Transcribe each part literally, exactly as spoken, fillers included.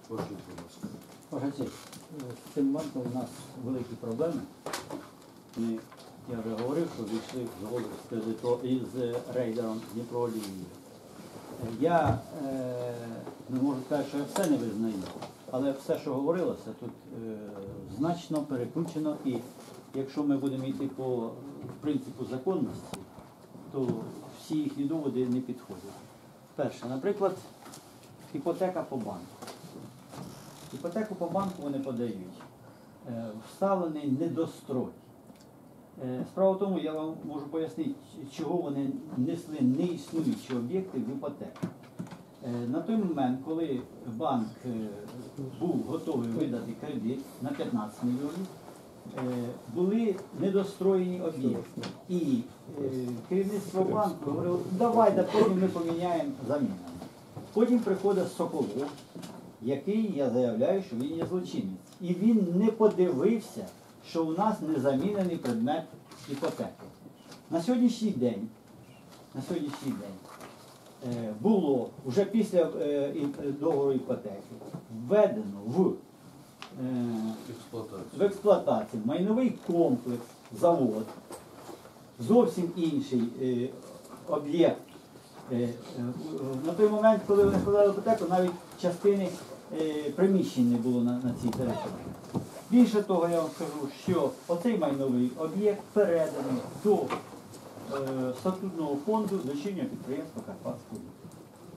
Ваша честь, з цим банком у нас великі проблеми. Ми, я вже говорив, що війшли в згоду з кредито із рейдером Дніпроолії. Я е, не можу сказати, що я все не визнаю, але все, що говорилося, тут е, значно перекручено, і якщо ми будемо йти по принципу законності, то всі їхні доводи не підходять. Перше, наприклад, іпотека по банку. Іпотеку по банку вони подають. Е, вставлений недострой. Е, справа в тому, я вам можу пояснити, чого вони несли неіснуючі об'єкти в іпотеку. Е, на той момент, коли банк е, був готовий видати кредит на п'ятнадцять мільйонів, е, були недостроєні об'єкти. І е, керівництво банку говорило, давай, потім ми поміняємо замінами. Потім приходить Соколов, який, я заявляю, що він є злочинець. І він не подивився, що у нас незамінений предмет іпотеки. На сьогоднішній день, на сьогоднішній день е, було, вже після е, договору іпотеки, введено в, е, в експлуатацію майновий комплекс, завод, зовсім інший е, об'єкт. Е, е, на той момент, коли вони складали іпотеку, навіть частини е, приміщень не було на, на цій території. Більше того, я вам скажу, що оцей майновий об'єкт переданий до е, статутного фонду дочірнього підприємства Карпатського літа.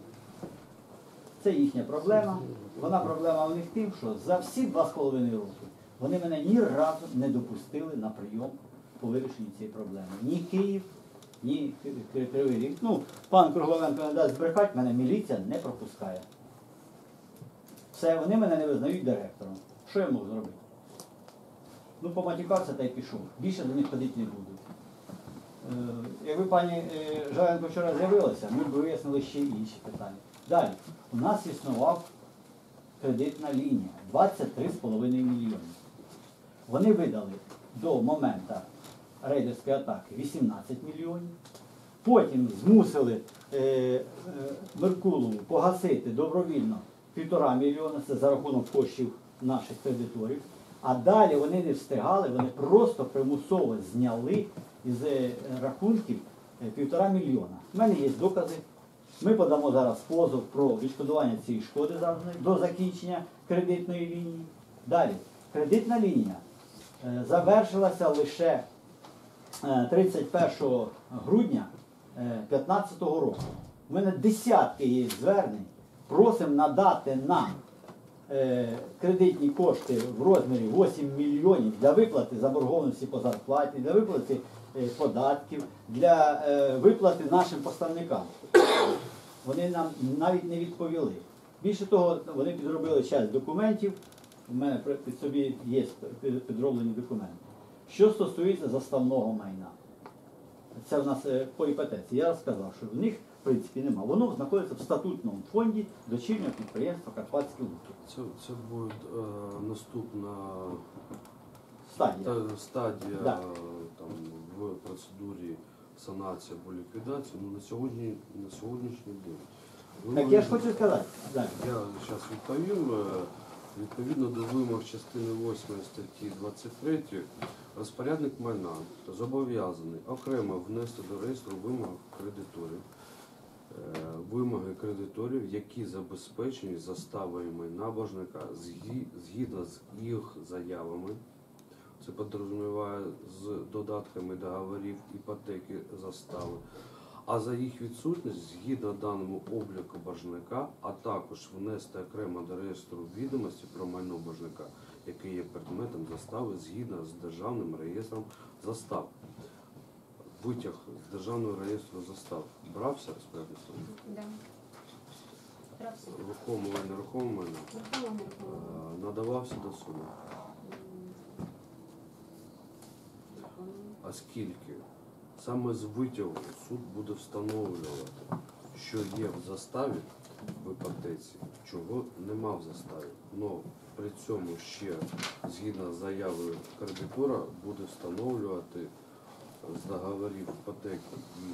Це їхня проблема. Вона проблема у них тим, що за всі два з половиною роки вони мене ні разу не допустили на прийом по вирішенню цієї проблеми. Ні Київ, ні Кривий Ріг. Ну, пан Кругленко не дасть збрехати, мене міліція не пропускає. Все, вони мене не визнають директором. Що я можу зробити? Ну, поматюкався та й пішов. Більше до них ходити не буду. Е, якби пані е, Жаренко вчора з'явилася, ми б вияснили ще інші питання. Далі. У нас існував кредитна лінія двадцять три з половиною мільйони. Вони видали до моменту рейдерської атаки вісімнадцять мільйонів. Потім змусили е, е, Меркулову погасити добровільно півтора мільйона, це за рахунок коштів наших кредиторів. А далі вони не встигали, вони просто примусово зняли із рахунків півтора мільйона. У мене є докази. Ми подамо зараз позов про відшкодування цієї шкоди до закінчення кредитної лінії. Далі. Кредитна лінія е, завершилася лише е, тридцять першого грудня дві тисячі п'ятнадцятого року. У мене десятки є звернень. Просимо надати нам е, кредитні кошти в розмірі вісім мільйонів для виплати заборгованості по зарплаті, для виплати е, податків, для е, виплати нашим поставникам. Вони нам навіть не відповіли. Більше того, вони підробили часть документів, у мене під собі є підроблені документи. Що стосується заставного майна, це в нас е, по іпотеці, я розказав, що в них в принципі нема. Воно знаходиться в статутному фонді дочірнього підприємства Карпатські Луки. Це, це буде е, наступна Стадія. та, стадія Да. там, в процедурі санації або ліквідації. Ну, на, сьогодні, на сьогоднішній день. Ви Так я ж хочу сказати. Далі. Я зараз відповім. Відповідно до вимог частини восьмої статті двадцять три, розпорядник майна зобов'язаний окремо внести до реєстру вимоги кредиторів, вимоги кредиторів, які забезпечені заставою майна боржника згідно з їх заявами. Це підрозуміває з додатками договорів іпотеки застави. А за їх відсутність, згідно даному обліку боржника, а також внести окремо до реєстру відомості про майно боржника, який є предметом застави, згідно з Державним реєстром застав. Витяг з Державного реєстру застав брався розпорядник суду? Да. Рухоме і нерухоме майно надавався до суду. Оскільки саме з витягу суд буде встановлювати, що є в заставі в іпотеці, чого нема в заставі. Но при цьому ще, згідно з заявою кредитора, буде встановлювати з договорів іпотеки і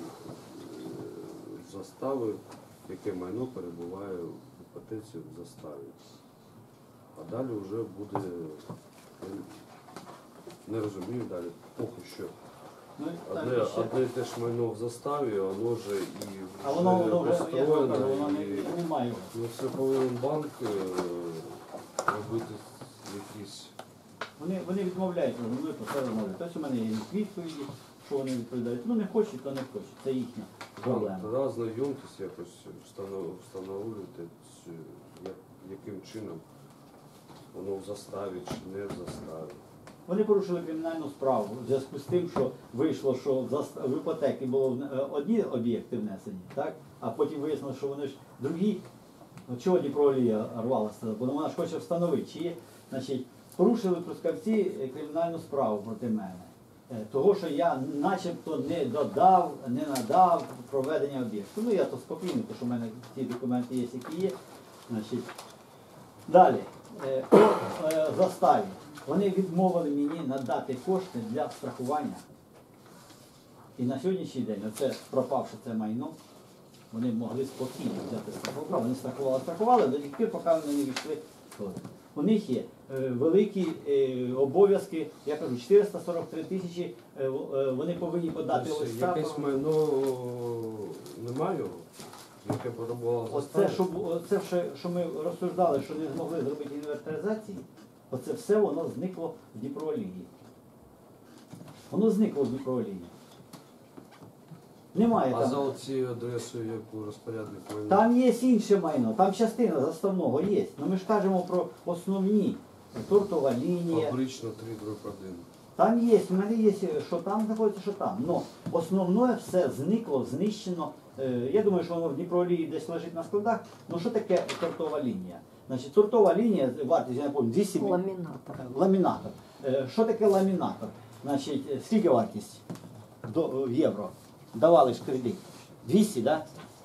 застави, яке майно перебуває в іпотеці в заставі. а далі вже буде, я не розумію далі, похуй що. Ну, так, Одне, ще. одне і те ж майно в заставі, воно вже і А воно, воно вже, я ж вам кажу, построєне, воно не, і немає. ну, це повинен банк е, робити якісь. Вони, вони відмовляють, вони про це розмовляють. Тобто у мене є відповіді, що вони відповідають. Ну не хочуть, то не хочуть. Це їхня проблема. Тоді знайомтесь якось, встанов- встановлюйте, цю- як, яким чином воно в заставі чи не в заставі. Вони порушили кримінальну справу в зв'язку з тим, що вийшло, що в заст- в іпотеки було вне- е, одні об'єкти внесені, так? А потім вияснилося, що вони ж другі. От чого Дніпроолія рвалася? Бо вона ж хоче встановити, чи є. Значить, порушили трускавці е, кримінальну справу проти мене. Е, Того, що я начебто не додав, не надав проведення об'єкту. Ну я то спокійно, тому що в мене ті документи є, які є. Значить, далі, е, по е, заставі. Вони відмовили мені надати кошти для страхування. І на сьогоднішній день, оце пропавши це майно, вони могли спокійно взяти страховку. Вони страхували, страхували до тих пір, поки вони не війшли. У них є е, великі е, обов'язки, я кажу, чотириста сорок три тисячі, е, в- е, вони повинні подати Тобто листа. якесь про- майно немає, яке перебувало в заставі? Оце, що, бу- оце що, що ми розсуждали, що не змогли зробити інвентаризації, оце все воно зникло в Дніпроолії. Воно зникло в Дніпроолії. Немає А за там. оцією адресою, яку розпорядник майна? Там є інше майно, там частина заставного є. Ну ми ж кажемо про основні. Тортова лінія. Фабрично три дроб один. Там є, в мене є, що там знаходиться, що там. Но основне все зникло, знищено. Е, Я думаю, що воно в Дніпроолії десь лежить на складах. Ну що таке тортова лінія? Значить, тортова лінія, вартість, я не пам'ятаю, двісті мільйонів. Ламінатор. Ламінатор. Е, Що таке ламінатор? Значить, е, скільки вартість до в євро? Давали ж кредит. двісті, так?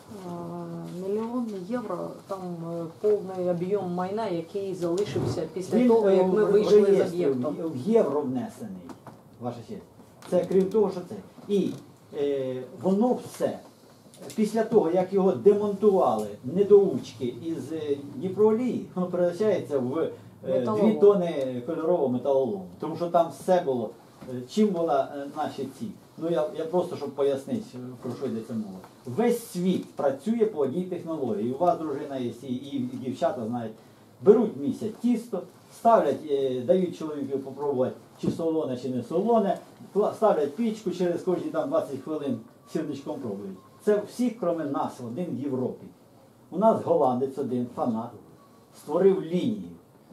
А, Мільйон євро, там е, повний об'єм майна, який залишився після Він, того, е, як ми в- в вийшли з реєстрі, об'єктом. в- В євро внесений, ваша честь. Це крім того, що це. І е, воно все, після того, як його демонтували недоучки із е, Дніпроолії, воно перевищається в е, Металолом. дві тони кольорового металолому. Тому що там все було. Е, Чим була е, наші ці? Ну я, я просто, щоб пояснити, про що йдеться мова. Весь світ працює по одній технології. У вас дружина є, і, і дівчата знають. Беруть місяць тісто, ставлять, е, дають чоловіку попробувати, чи солоне, чи не солоне, кла- ставлять пічку, через кожні там двадцять хвилин сірничком пробують. Це всіх, крім нас, один в Європі. У нас голландець один, фанат, створив лінію.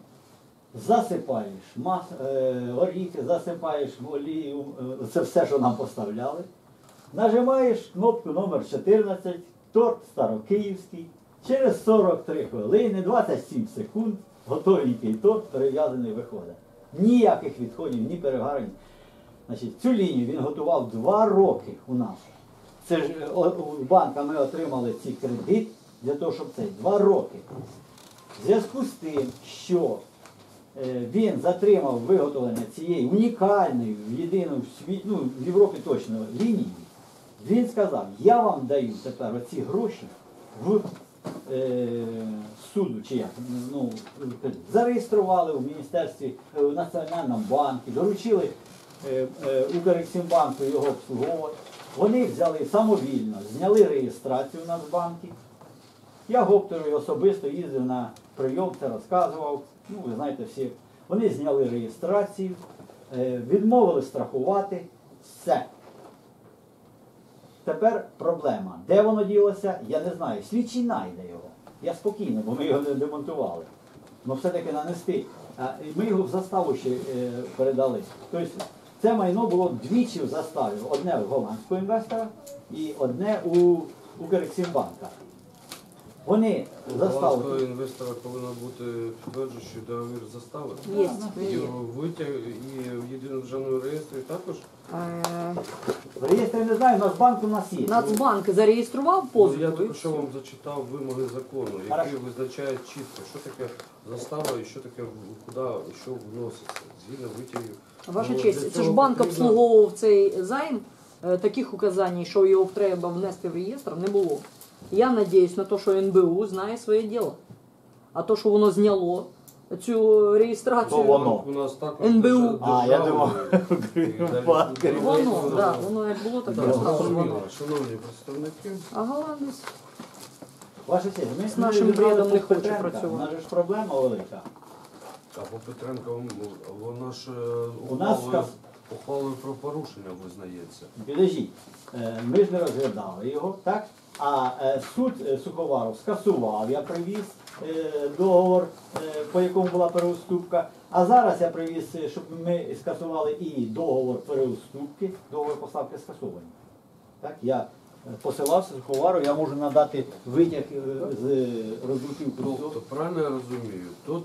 Засипаєш мас, е, оріхи, засипаєш олію, е, це все, що нам поставляли. Нажимаєш кнопку номер чотирнадцять, торт старокиївський. Через сорок три хвилини, двадцять сім секунд, готовенький торт перев'язаний виходить. Ніяких відходів, ні перегарень. Значить, цю лінію він готував два роки у нас. Це ж е, о- у банка ми отримали ці кредит для того, щоб це два роки. В зв'язку з тим, що е, він затримав виготовлення цієї унікальної, єдиної в світі, ну в Європі точно лінії, він сказав, я вам даю тепер оці гроші в е, суду, чи як, ну, зареєстрували в Міністерстві, е, в Національному банку, доручили е, е, Укрексімбанку його обслуговувати. Вони взяли самовільно, зняли реєстрацію в Нацбанку. Я гоптерою особисто їздив на прийом, це розказував. Ну, ви знаєте всі. Вони зняли реєстрацію, е, відмовили страхувати. Все. Тепер проблема. Де воно ділося, я не знаю. Слідчий знайде його. Я спокійно, бо ми його не демонтували. Ну все-таки нанести. А, і ми його в заставу ще е, передали. Тобто це майно було двічі в заставі. Одне в голландського інвестора і одне у Укрексімбанка. Вони У заставу. голландського інвестора повинна бути підтверджуючий договір застави. Є. І витяг і в єдиному державному реєстрі також. Е, В реєстрі не знаю, у нас банк у нас є. Нацбанк зареєстрував Ну, позику. я і тільки що все. вам зачитав вимоги закону, які Хорошо. визначають чітко, що таке застава і що таке куди і що вноситься. Згідно витягів. Ваша Ну, для честь, це цього ж банк потрібно- обслуговував цей займ, е, таких указань, що його треба внести в реєстр, не було. Я надіюсь на те, що ен бе у знає своє діло. А то, що воно зняло цю реєстрацію. То воно. У нас також ен бе у. держа- А, я думав, державний, банк. і далі- Воно, да, воно як було, так і Так, осталось. зрозуміло. Шановні представники, А голландець? Ваша честь, ми З нашим ми бредом відбрали не хоче Петренка. працювати. У нас же ж проблема велика. а по Петренка, вона ж У нас ухвалою, сказ- ухвалою про порушення визнається. Підождіть, е, ми ж не розглядали його, так? А е, суд е, Суховаров скасував, я привіз е, договор, е, по якому була переуступка. А зараз я привіз, е, щоб ми скасували і договор переуступки, договор поставки скасований. Так? Я е, посилався Суховару, я можу надати витяг е, з роздруків. Тобто, правильно я розумію, тут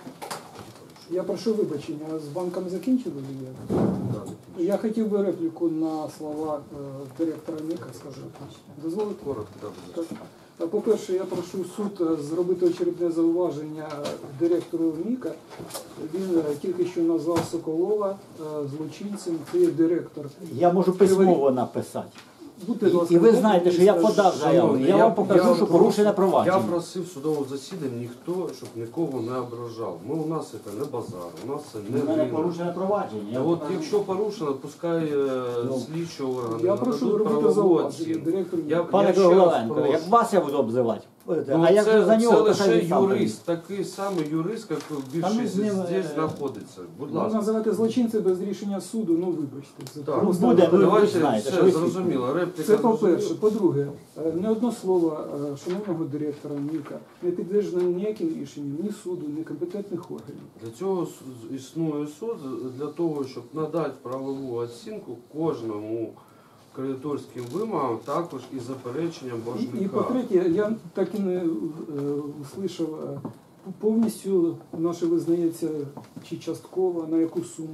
Я прошу вибачення, з банком закінчили? чи я? да, Я хотів би репліку на слова е, директора МІКа, скажу. Дозволите? коротко, да, будь ласка. Так. По-перше, я прошу суд е, зробити очередне зауваження директору МІКа. Він е, тільки що назвав Соколова е, злочинцем, це є директор. Я можу письмово написати. Будьте, І, ласка, і ви дайте знаєте, мені що я скажіть. подав заяву. Шановний, Я вам покажу, що просто- порушене Я провадження. просив в судовому засіданні ніхто, щоб нікого не ображав. Ми у нас це не базар, у нас це не У мене війна. порушене провадження. А Я от покажу. якщо порушено, пускай е, Ну, слідчі органи Я прошу нададуть робити правову зауваження оцінку. директору Я- МІКа. Пане ще раз Кругленко, прошу. як вас я буду обзивати, Ну, а як це, ви за нього, це то хай лише він сам юрист, такий самий юрист, як ми більшість з ним, здесь е, знаходиться. Будь Ну, ласка. називати злочинцем без рішення суду, ну вибачте. Це Так, просто- буде, ви давайте, знаєте, що все ви зрозуміло. Репліка Це по-перше. зрозуміла. По-друге, е, не одно слово е, шановного директора МІКа не підтверджено ніяким рішенням ні суду, ні компетентних органів. Для цього с- існує суд, для того, щоб надати правову оцінку кожному кредиторським вимогам, також і запереченням І, і боржника. по-третє, я так і не е, услышав, е, повністю наше визнається чи частково, на яку суму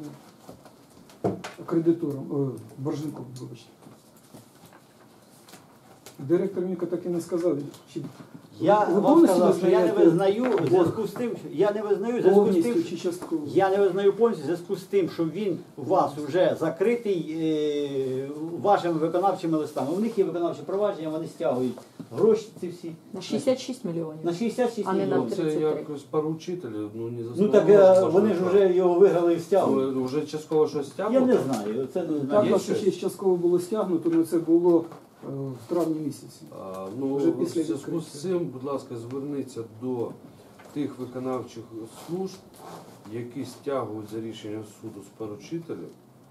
кредитором, е, боржником, вибачте. Директор МІКа так і не сказав. Чи Я ви вам повністю сказав, що я не визнаєте визнаю в зв'язку з тим, що я не визнаю в зв'язку з повністю тим, чи частково? я не визнаю повністю в зв'язку з тим, що він у вас вже закритий е, вашими виконавчими листами. У них є виконавчі провадження, вони стягують гроші ці всі. На шістдесят шість мільйонів. На шістдесят шість А не на мільйонів. Це тридцять три. як з поручителів, ну не Ну заснував так е, боржника. вони ж вже його виграли і стягують. Ну, вже частково щось Я стягнуто? не знаю, це не Так, знаю. нас ще частково було стягнуто, але це було е, в травні місяці. А, ну, Вже в після зв'язку з відкриття. цим, будь ласка, зверніться до тих виконавчих служб, які стягують за рішенням суду з поручителів,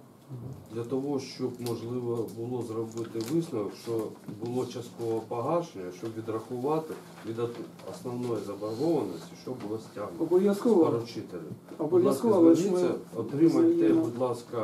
для того, щоб можливо було зробити висновок, що було часткове погашення, щоб відрахувати від основної заборгованості, що було стягнуто з Обов'язково. поручителів. Обов'язково, Будь але ласка, ж ми зверніться, отримайте, визнаємо. будь ласка,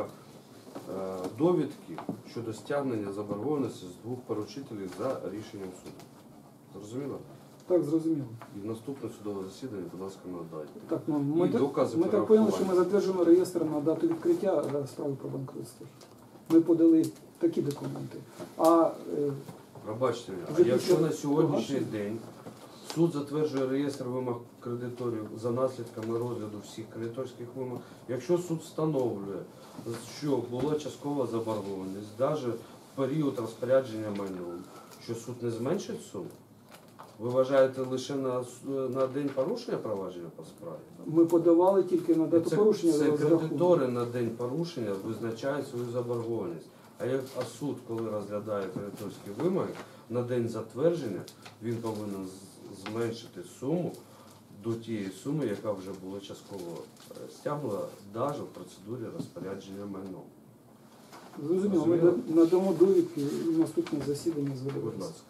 е, довідки щодо стягнення заборгованості з двох поручителів за рішенням суду. Зрозуміло? Так, зрозуміло. І в наступне судове засідання, будь ласка, надайте. Так, ну, ми, І так- докази ми так перерахування. поняли, що ми затверджуємо реєстр на дату відкриття е, справи про банкрутство. Ми подали такі документи. А е, Пробачте мене, а Вже якщо після на сьогоднішній погашення? день суд затверджує реєстр вимог кредиторів за наслідками розгляду всіх кредиторських вимог, якщо суд встановлює, що була часткова заборгованість, навіть в період розпорядження майном, що суд не зменшить суму? Ви вважаєте лише на, с- на день порушення провадження по справі? ми подавали тільки на дату Це, порушення це розрахунку. кредитори на день порушення визначають свою заборгованість. А як а суд, коли розглядає кредиторські вимоги, на день затвердження він повинен з- зменшити суму до тієї суми, яка вже була частково е, стягнута, навіть в процедурі розпорядження майном. Зрозуміло, ми Зрозуміло. да- надамо довідки і наступне засідання Будь зведемо. ласка,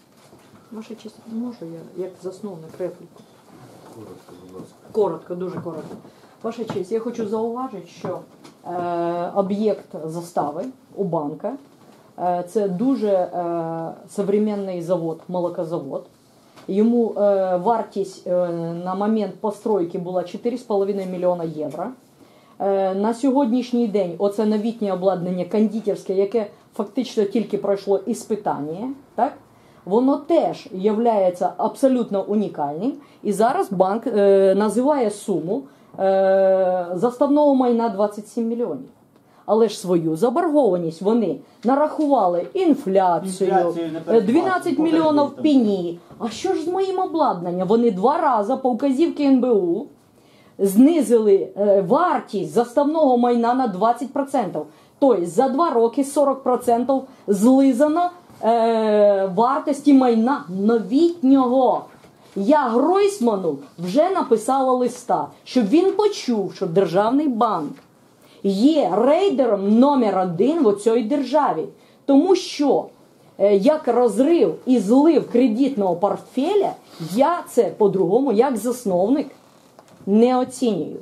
Ваша честь, можу я, як засновник репліку? коротко, будь ласка. Коротко, дуже коротко. Ваша честь, я хочу зауважити, що е, об'єкт застави у банка е, це дуже е, современний завод, молокозавод. Йому е, вартість е, на момент постройки була чотири з половиною мільйона євро. Е, на сьогоднішній день оце новітнє обладнання кондитерське, яке фактично тільки пройшло іспитання, так? Воно теж є абсолютно унікальним. І зараз банк е, називає суму е, заставного майна двадцять сім мільйонів. Але ж свою заборгованість вони нарахували інфляцію, Інфляцію не е, передбачено, дванадцять мільйонів пені. А що ж з моїм обладнанням? Вони два рази по вказівці ен бе у знизили е, вартість заставного майна на двадцять відсотків. Тобто за два роки сорок відсотків злизано е, вартості майна новітнього. Я Гройсману вже написала листа, щоб він почув, що Державний банк є рейдером номер один в цій державі. Тому що е, як розрив і злив кредитного портфеля, я це по-другому, як засновник, не оцінюю.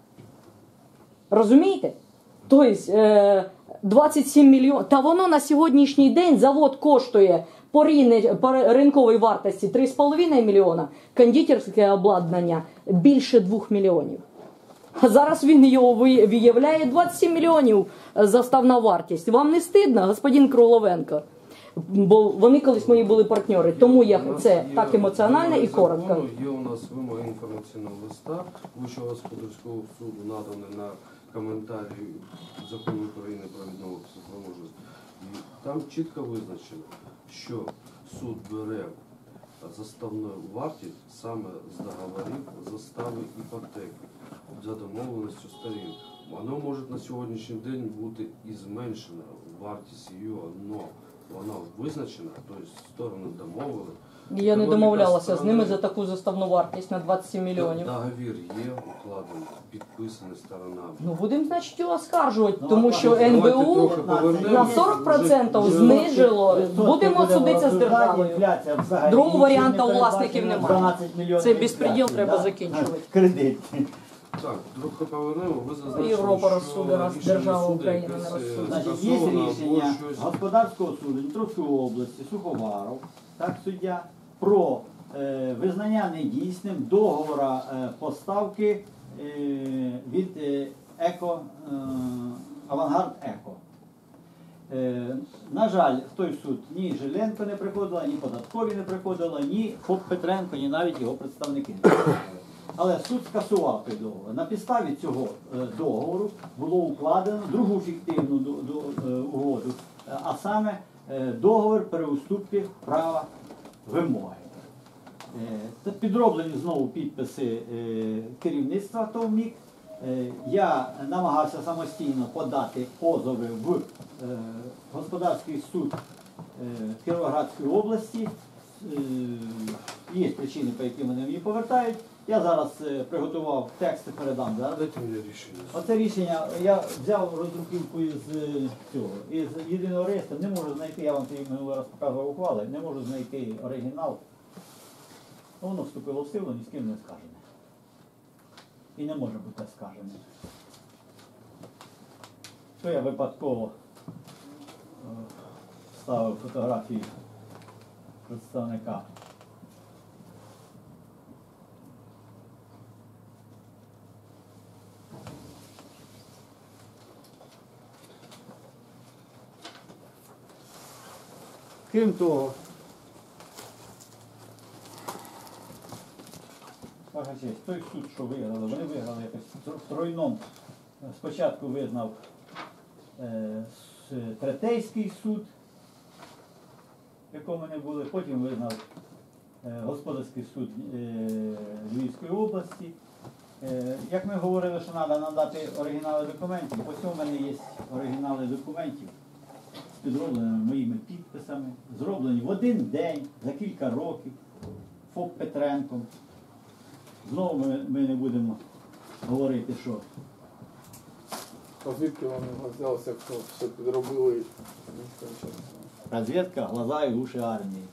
Розумієте? Тобто е, двадцять сім мільйонів, та воно на сьогоднішній день завод коштує по, ріне, по ринковій вартості три з половиною мільйона, кондитерське обладнання більше двох мільйонів. А зараз він його виявляє двадцять сім мільйонів заставна вартість. Вам не стидно, господин Круловенко? Бо вони колись мої були партнери, тому я це так емоціонально і коротко. Є у нас вимоги інформаційного листа Вищого господарського суду, наданий на коментарі Закону України про відновлення спроможності. І там чітко визначено, що суд бере заставну вартість саме з договорів, застави іпотеки за домовленістю сторін. Воно може на сьогоднішній день бути і зменшена вартість її, але вона визначена, тобто сторони домовили. Я не домовлялася з ними за таку заставну вартість на двадцять сім мільйонів. Договір є укладений, підписаний сторонами. Ну будемо, значить, його оскаржувати, Ну, тому що давайте ен бе у трохи повернемось. на сорок відсотків знижило. Будемо судитися з державою. Другого варіанту у власників немає. Цей безпреділ треба закінчувати. Кредит. Так, трохи повернемо, ви зазначили, Європа що розсуде, раз рішення держава суду України не якесь, е, розсудить. Значить, є скасовано або рішення щось. господарського суду Дніпровської області, Суховаров, так, суддя, про е, визнання недійсним договора е, поставки е, від е, еко, е, Авангард Еко. Е, на жаль, в той суд ні Жиленко не приходила, ні податкові не приходила, ні ФОП Петренко, ні навіть його представники не приходили. Але суд скасував той договор. На підставі цього е, договору було укладено другу фіктивну до, до, е, угоду, е, а саме е, договір переуступки права вимоги. Е, це підроблені знову підписи е, керівництва ТОВМІК. Е, я намагався самостійно подати позови в е, господарський суд е, Кіровоградської області. Е, є причини, по яким вони мені повертають. Я зараз е, приготував тексти, передам. Да? Дайте мені рішення. Оце рішення я взяв роздруківку із е, цього, із єдиного реєстру, не можу знайти, я вам тоді минулий раз показував ухвали, не можу знайти оригінал. Воно вступило в силу, ні з ким не скажене. І не може бути скажене. То я випадково е, ставив фотографії представника. Крім того, ваша честь, той суд, що виграли, вони виграли якось в тройному. Спочатку визнав е, с- Третейський суд, в якому не були, потім визнав е, господарський суд е, Львівської області. Е, як ми говорили, що треба надати оригінали документів, по цьому в мене є оригінали документів. Підробленими моїми підписами, зроблені в один день, за кілька років, ФОП Петренком. Знову ми, ми не будемо говорити, що А звідки вони взялися, якщо все підробили? розвідка, глаза і уші армії.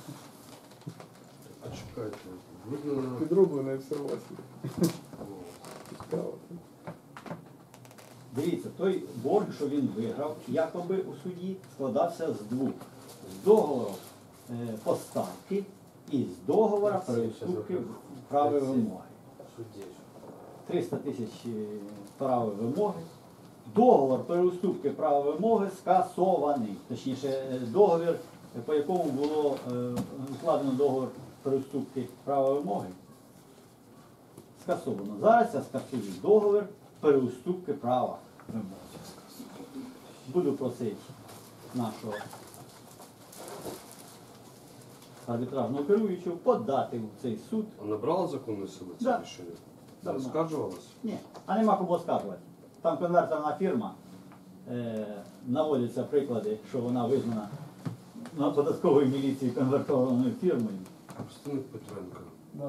А чекайте, видно, Підроблена обсервація. Цікаво. Дивіться, той борг, що він виграв, якоби у суді, складався з двох. З договору е, поставки і з договору переуступки правої вимоги. триста тисяч правої вимоги. Договор переуступки права вимоги скасований. Точніше, е, договір, по якому було е, укладено договор переуступки права вимоги, скасовано. Зараз я скасую договір переуступки права вимоги. Буду просити нашого арбітражного керуючого подати в цей суд. а набрало законної сили це Да. рішення? Давно. Скаржувалось? Ні, а нема кому скаржувати. Там конвертерна фірма, е, наводяться приклади, що вона визнана на податковій міліції конвертованою фірмою. Представник Петренка. Да.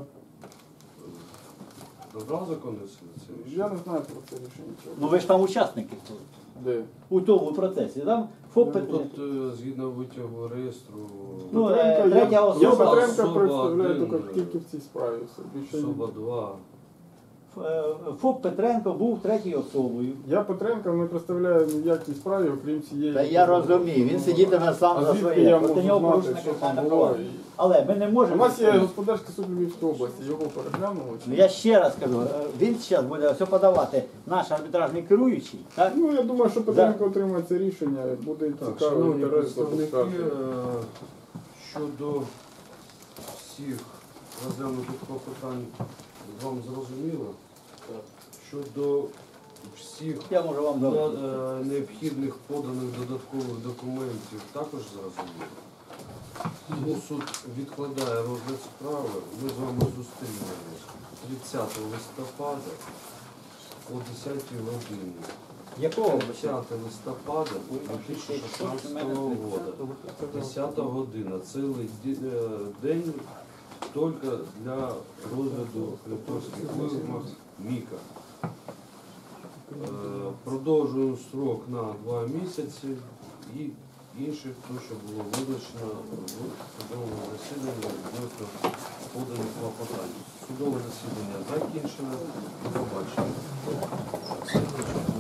Добрав законне це рішення? Я не знаю про це рішення. нічого. Ну ви ж там учасники Де? у тому процесі. Там ФОП Ну, Петренко. тут е, згідно витягу реєстру Ну, Петренка, е, третя я, особа. я Особа Петренка представляю один, тільки, тільки в цій справі. все. Більше ні. особа два. Е, ФОП Петренко був третьою особою. Я Петренка не представляю ніякій справі, окрім цієї. Та я розумію, він сидітиме сам А за звідки своє. я Проти можу нього знати, порушена що там кримінальна було? провадження. Але ми не У можемо. нас є господарський суд Львівської області, його переглянули. Ну, я ще раз кажу, е, він зараз буде все подавати наш арбітражний керуючий. Так? Ну, я думаю, що Петренко отримає це рішення, буде Так, цікавий шановні інтерес представники, запускати. е, щодо всіх розглянутих клопотань вам зрозуміло? Щодо всіх Я можу вам на- дати. е, необхідних поданих додаткових документів також зрозуміло. Тому суд відкладає розгляд справи. Ми з вами зустрінемось тридцятого листопада о десятій годині. Якого? тридцятого листопада дві тисячі шістнадцятого року. десята година. Цілий ді- е, день тільки для розгляду кредиторських вимог МІКа. Е, Продовжуємо строк на два місяці і інше, то, що було визначено в судовому засіданні відносно поданих клопотань. Судове засідання закінчено. До побачення.